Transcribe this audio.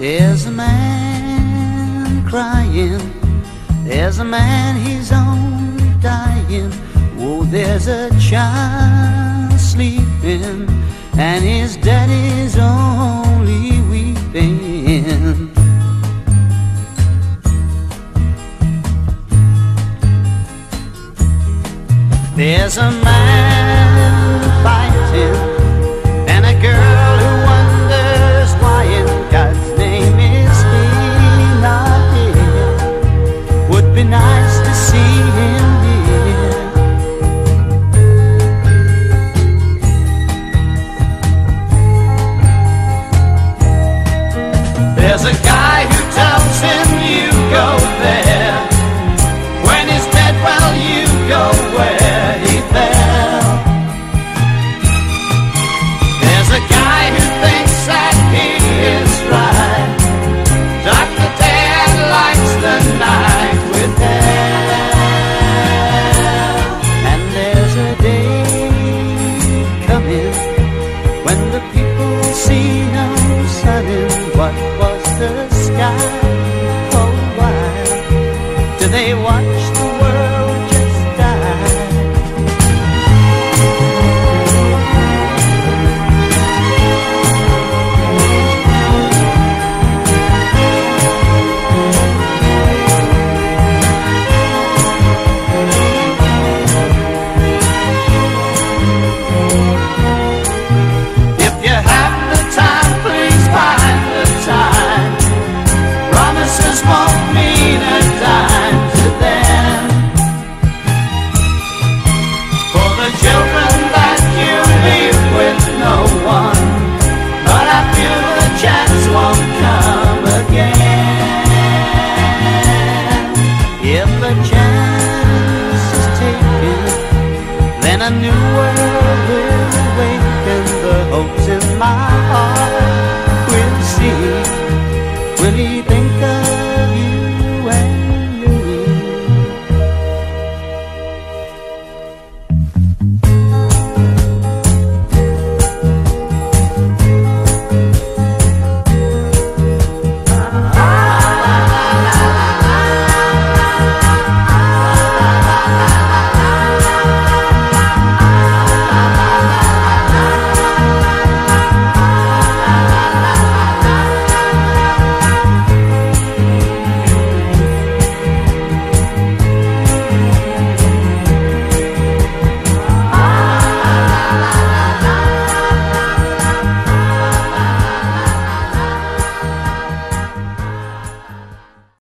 There's a man crying, there's a man, he's only dying. Oh, there's a child sleeping, and his daddy's only weeping. There's a man fighting, and a girl who wonders why in God's name is he not here. Would be nice to see him here. There's a guy who tells him you go there. When he's dead, well, you go where he fell. There's a guy who thinks that he is right. Dark the day and lights the night with hell. And there's a day coming when the people see no sun in what was the sky for a while. Do they watch the world just die? If you have the time, please find the time. Promises won't mean a dime to them. For the children that you leave with no one, but I feel the chance won't come again. If a chance is taken, then a new world will awaken. The hopes in my heart